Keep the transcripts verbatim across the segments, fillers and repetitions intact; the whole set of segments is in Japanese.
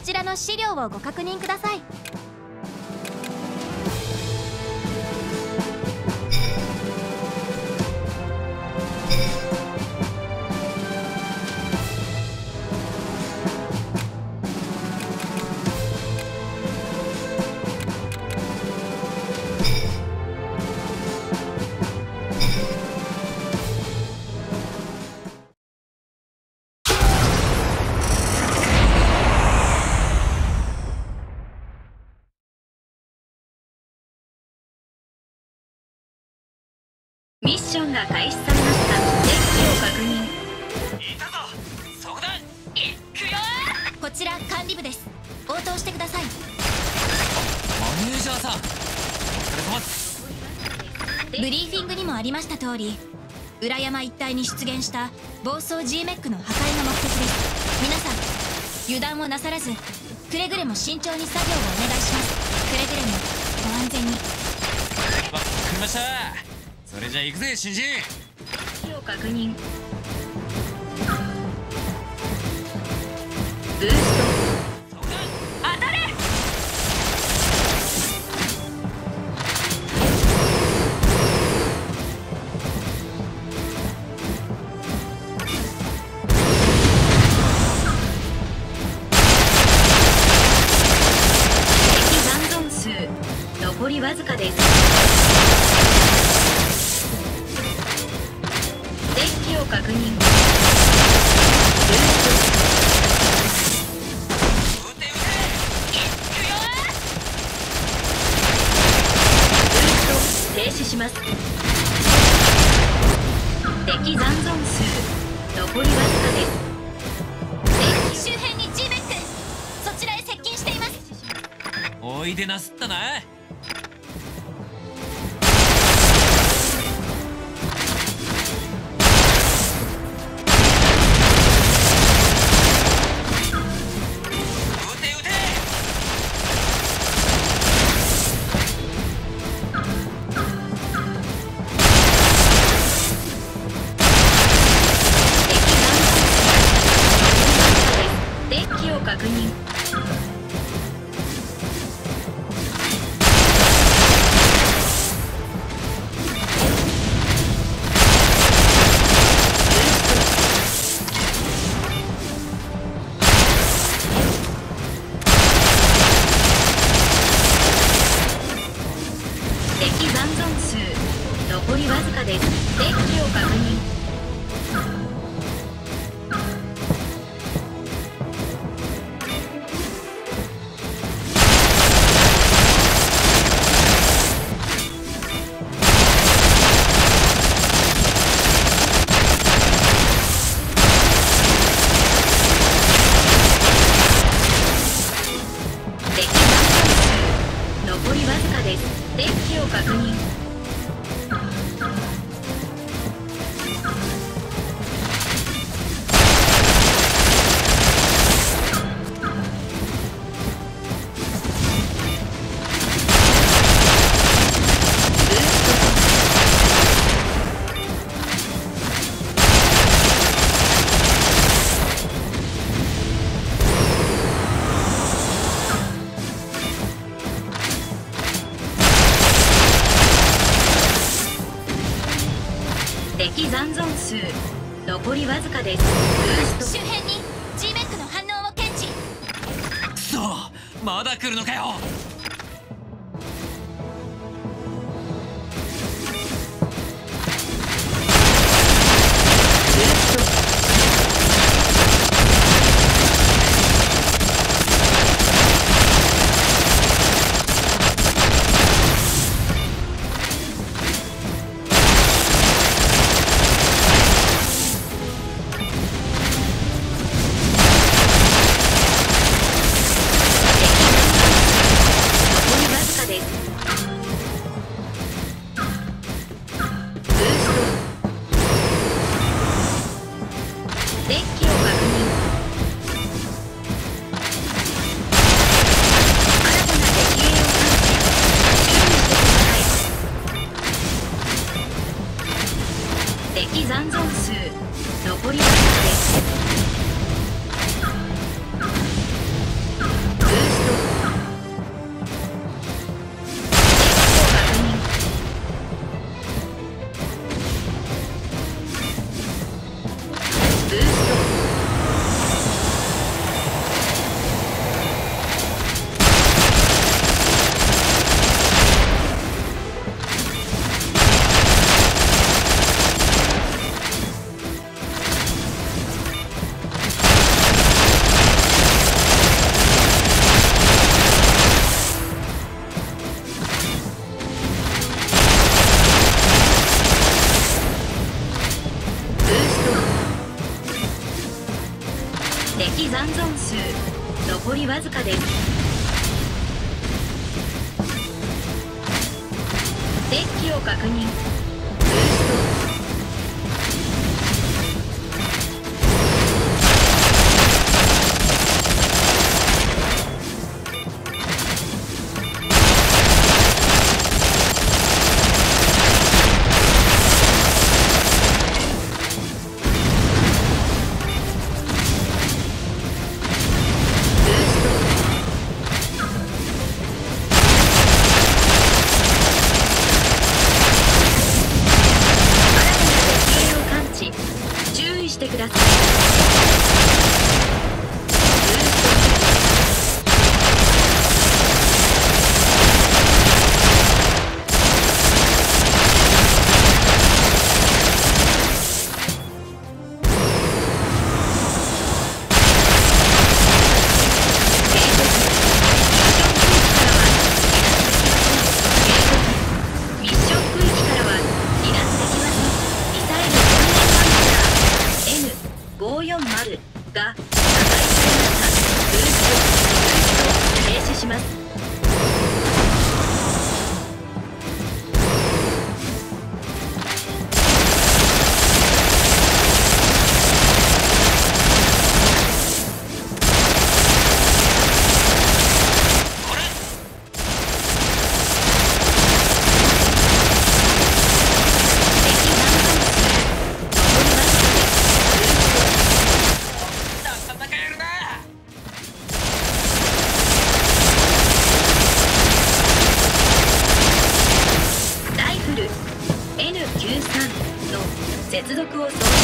ちらの資料をご確認ください。 ミッションが開始されました。デッキを確認。 いたぞ、そこだ。いくよ。 こちら管理部です。応答してください。 マネージャーさん、お疲れ様です。 ブリーフィングにもありました通り、裏山一帯に出現した暴走 G メックの破壊が目的です。皆さん油断をなさらず、くれぐれも慎重に作業をお願いします。くれぐれもご安全に。 わかりました。それじゃ行くぜ、新人。 デッキを確認。ブースト。 そこだ。当たれ。 敵残存数残りわずかです。デッキを確認。ブース撃て撃て。いくよ。 ト。ブースト停止します。敵残存数残りわずかです。 周辺に G メック、そちらへ接近しています。 おいでなすったな。 デッキを確認。敵残存数残りわずかです。デッキを確認。敵残存数残りわずかです。デッキを確認。敵残存数残りわずかです。ブースト。 周辺に G メックの反応を検知。 くそ、まだ来るのかよ。 ブースト。デッキを確認。新たな敵兵を探し、注意してください。敵残存数残りわずかです。 残存数残りわずかです。デッキを確認。ブースト。してください。ごーよんまるが破壊されました。ブースト、ブースト、停止します。エヌきゅうさん の接続を操作。ブースト。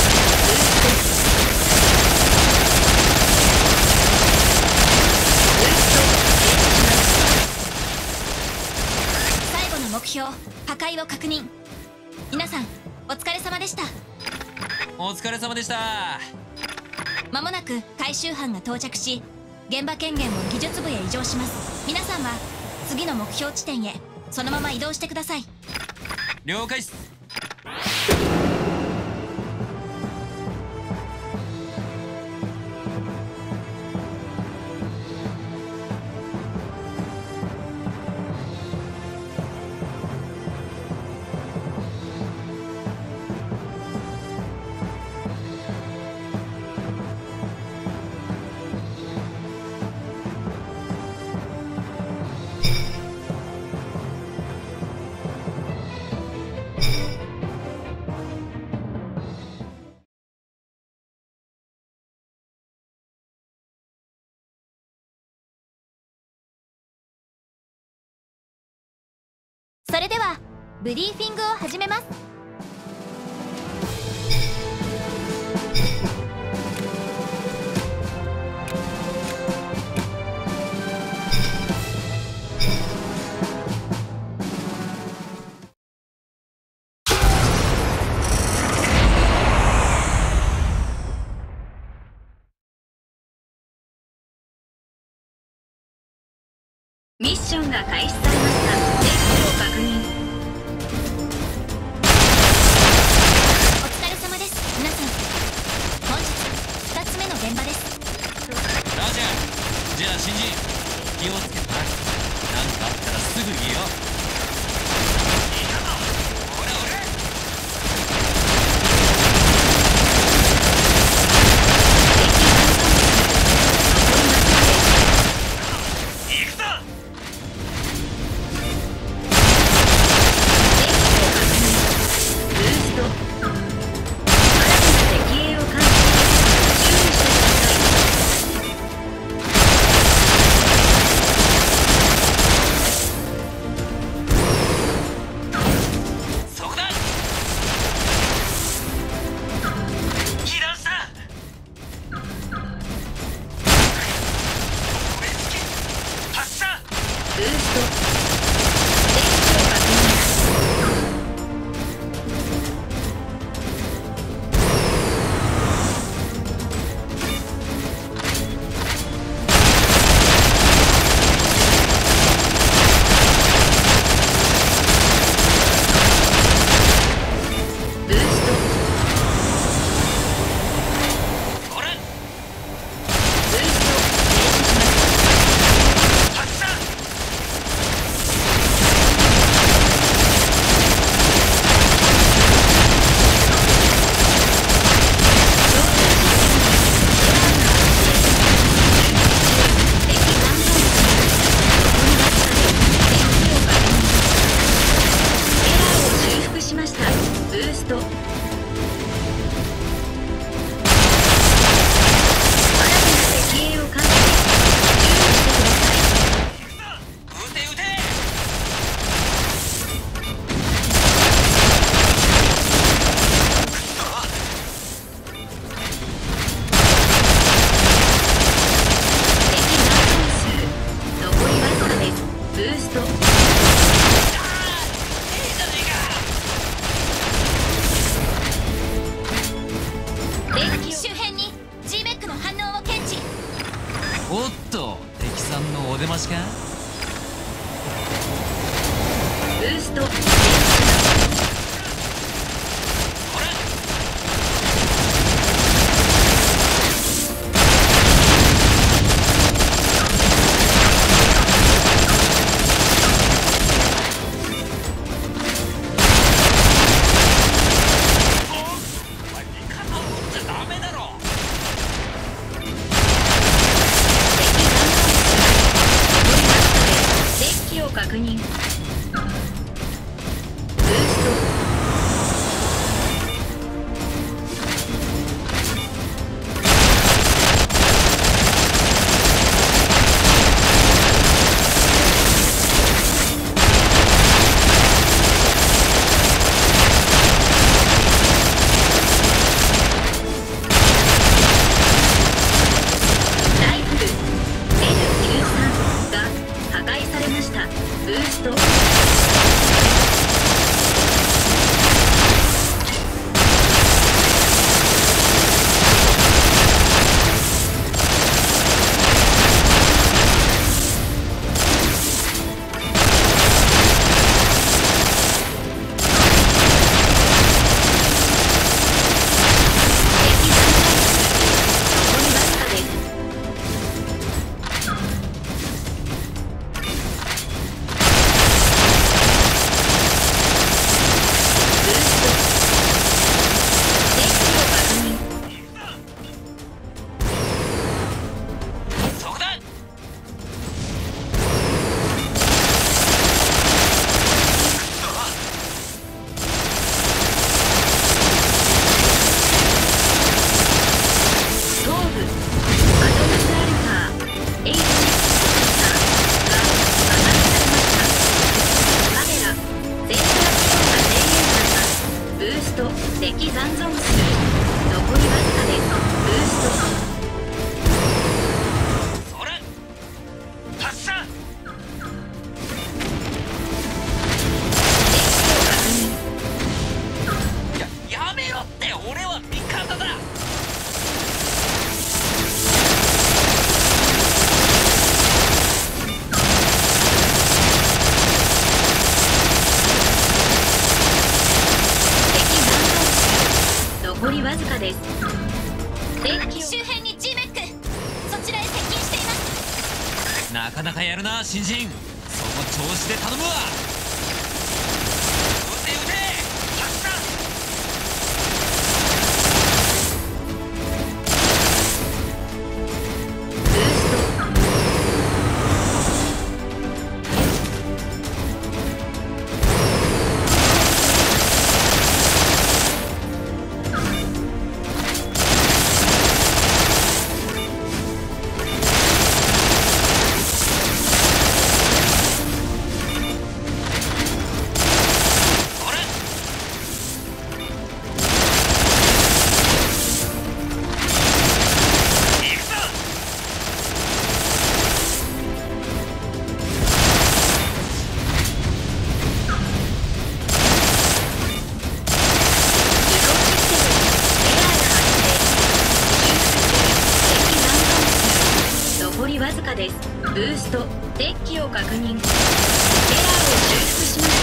ブースト停止します。 最後の目標破壊を確認。皆さんお疲れ様でした。 お疲れ様でした。 まもなく回収班が到着し、現場権限を技術部へ移譲します。皆さんは次の目標地点へそのまま移動してください。 了解っす。 それではブリーフィングを始めます。 ミッションが開始されました。デッキを確認。 お疲れ様です。皆さん本日ふたつめの現場です。 ラジャー。じゃあ新人気をつけてな。何かあったらすぐ言えよ。いいかも。ほらほら。行くぞ。 スト。敵影を感知、注意してください。 撃て撃て。 敵残数残りわずかです。ブースト。 周辺に G メックの反応を検知。 おっと、敵さんのお出ましか。 ブースト。 ほら。 確認。ブースト。ライフル エルきゅうじゅうさん が破壊されました。ブースト。敵残存数残りわずかです。ブースト。 それ発射。 敵を確認。 ややめろって、俺は味方だ。 残りわずかです。 周辺に G メック、そちらへ接近しています。 なかなかやるな新人、その調子で頼むわ。撃て撃て、発射。 ブースト。残りわずかです。ブースト。デッキを確認。エラーを修復しました。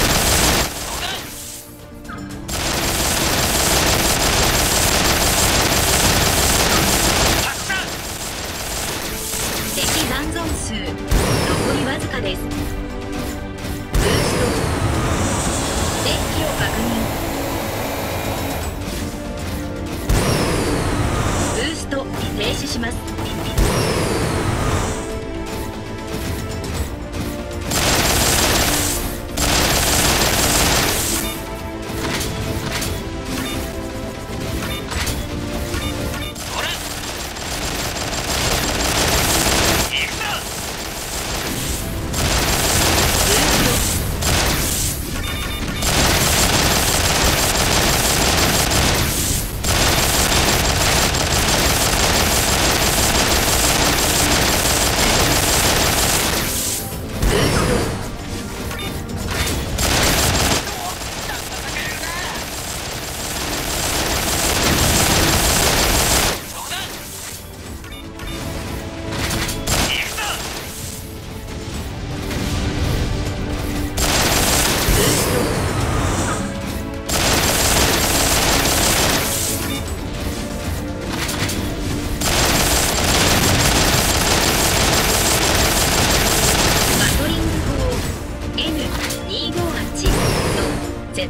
敵残存数残りわずかです。ブースト。デッキを確認。ブースト停止します。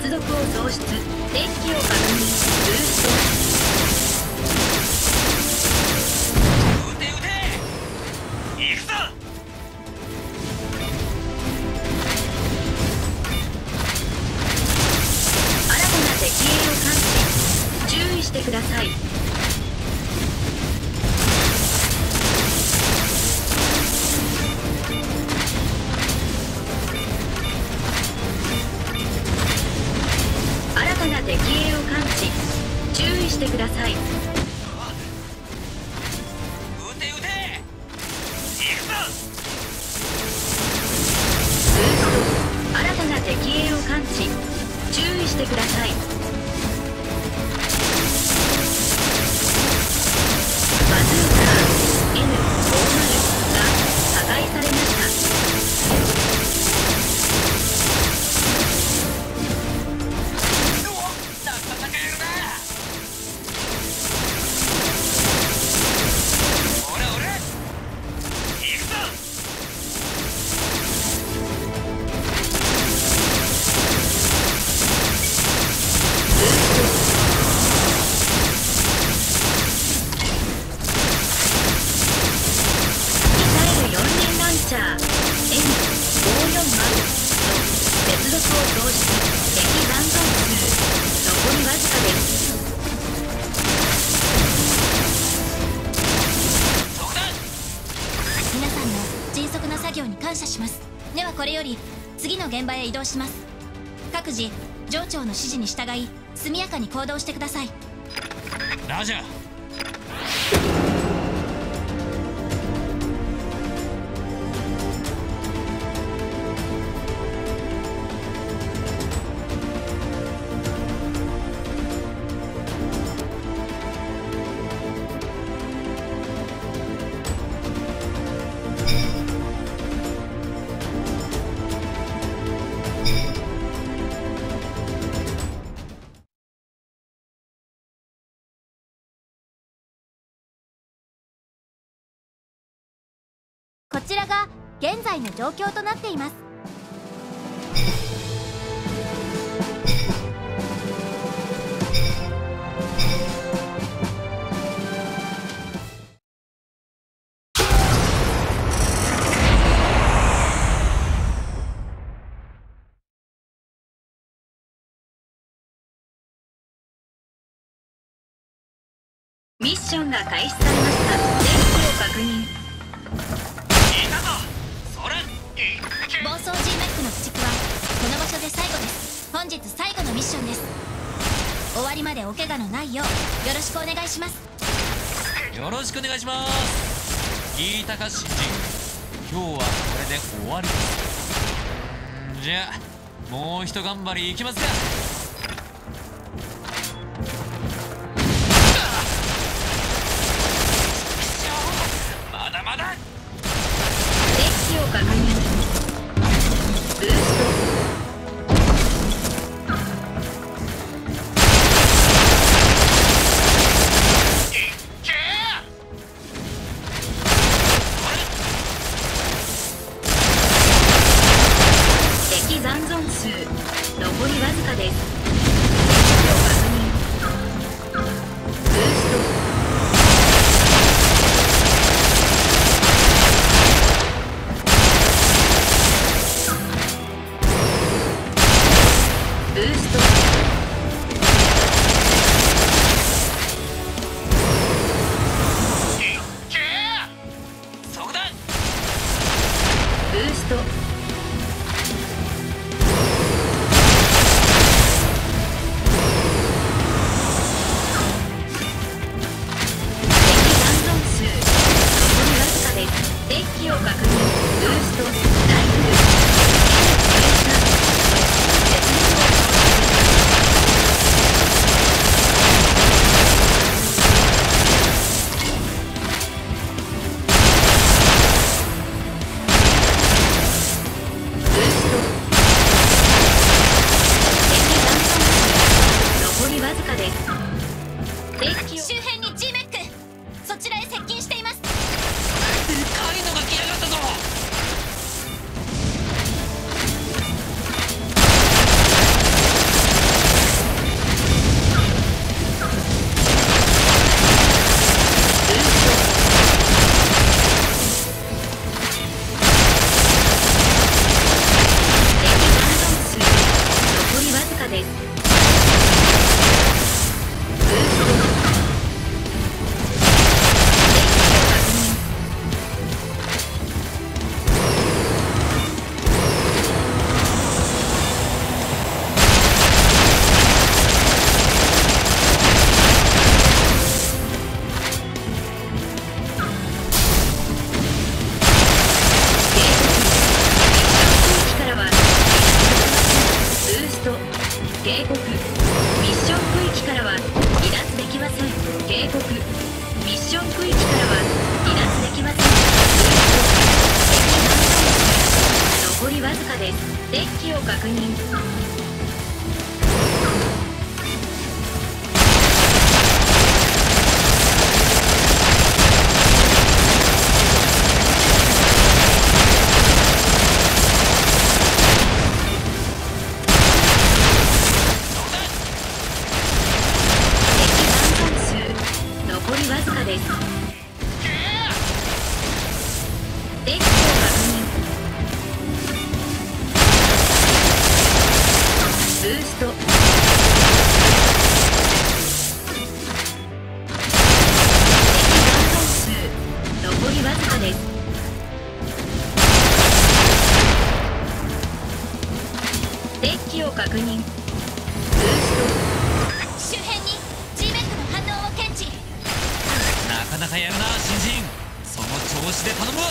接続を喪失。デッキを確認。ブースト。 撃て撃て行くぞ。 新たな敵影を感知。注意してください。新たな敵影を感知。注意してください。 撃て撃て行くぞ。 ブースト。新たな敵影を感知。注意してください。バズーカー エヌごじゅう が破壊されました。 ではこれより次の現場へ移動します。各自上長の指示に従い速やかに行動してください。 ラジャー。 こちらが現在の状況となっています。 ミッションが開始されました。電気を確認。 暴走 G メックの駆逐はこの場所で最後です。本日最後のミッションです。終わりまでお怪我のないようよろしくお願いします。 よろしくお願いします。聞いたか新人、今日はこれで終わりです。じゃあもうひと頑張りいきますか。まだまだ。 デッキを確認。ブースト。敵残存数残りわずかです。デッキを確認。ブースト。ブースト。 そこだ。 ブースト。 警告。ミッション区域からは離脱できません。警告。ミッション区域からは離脱できません。残りわずかです。デッキを確認。確認。 周辺に G メックの反応を検知。 なかなかやるな新人、その調子で頼むわ。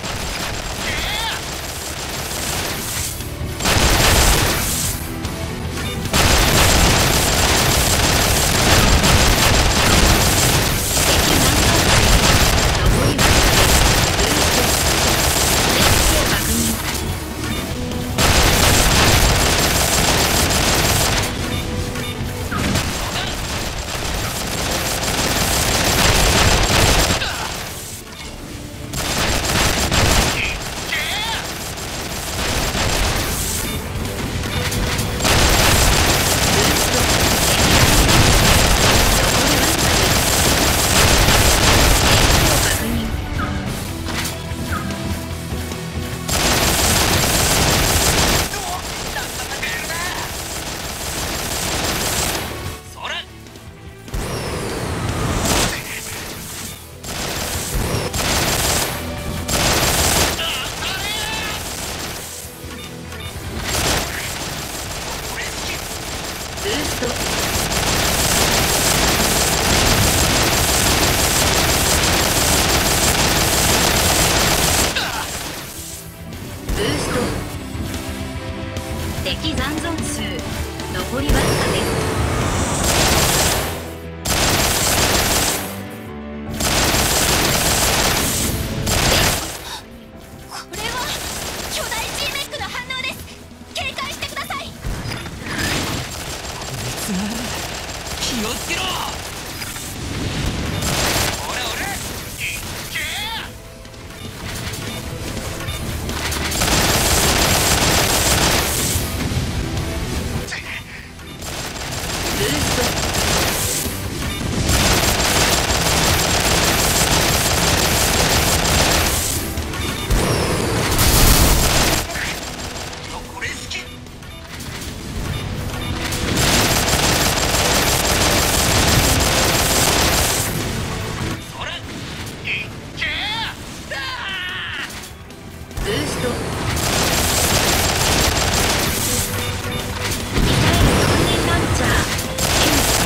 敵残存数残りわずかです。 これは巨大 G メックの反応です。警戒してください。 気をつけろ。俺俺いっけブースト。 これ好き。それいっけだブースト。ミサイル関連ランチャーエンジン。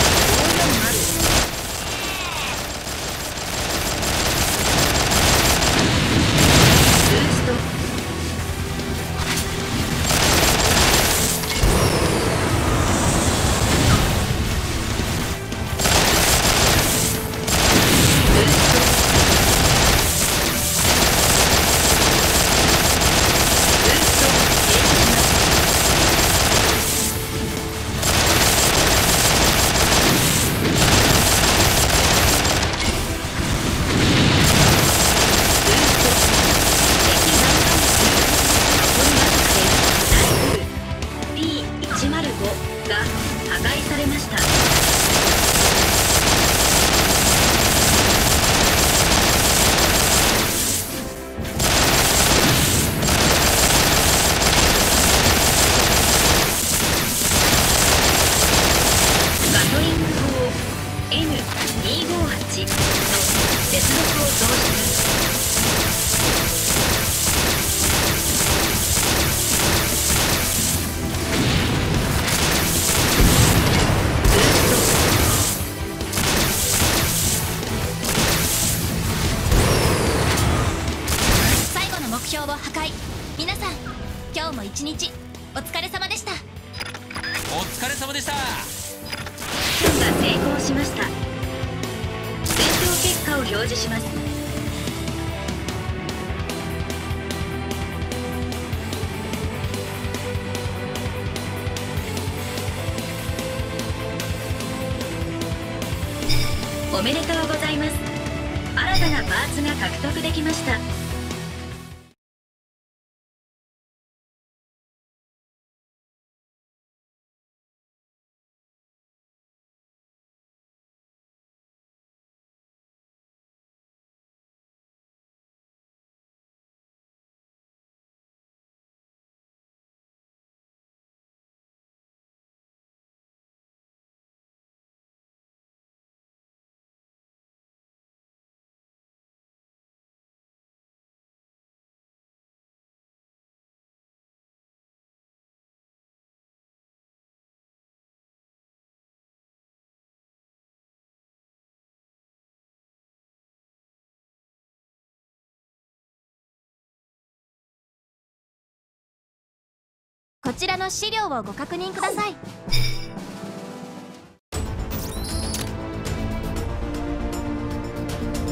でした。 ミッションが成功しました。戦闘結果を表示します。おめでとうございます。新たなパーツが獲得できました。 こちらの資料をご確認ください。